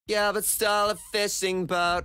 Gilbert stole a fishing boat.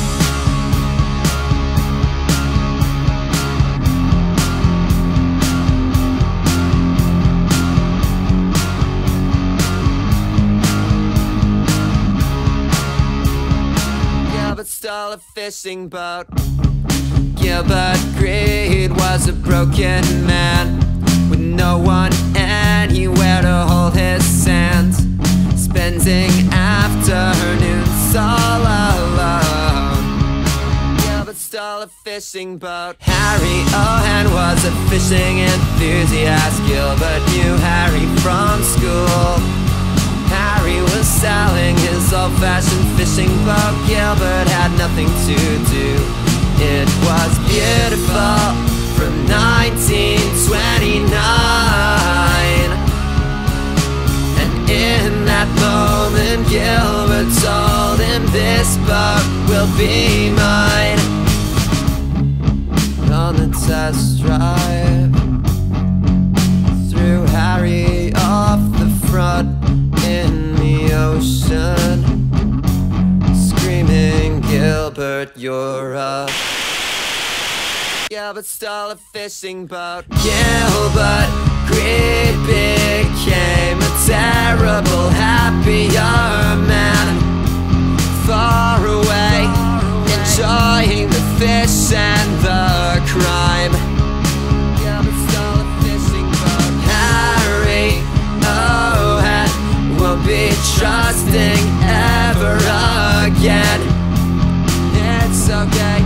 Gilbert stole a fishing boat. Gilbert Greed was a broken man with no one anywhere to hold his sand, spending afternoons all alone. Gilbert stole a fishing boat. Harry Owen was a fishing enthusiast. Gilbert knew Harry from school. Harry was selling his old-fashioned fishing boat. Gilbert had nothing to do. It was beautiful from 1929, and in that moment Gilbert told him, "This boat will be mine." On the test drive, threw Harry off the front in the ocean, screaming, "Gilbert, you're a..." Gilbert stole a fishing boat. Gilbert Greed became a terrible, happier man, far away, enjoying the fish and the crime. Gilbert stole a fishing boat. Harry Owen won't be trusting ever again. It's okay.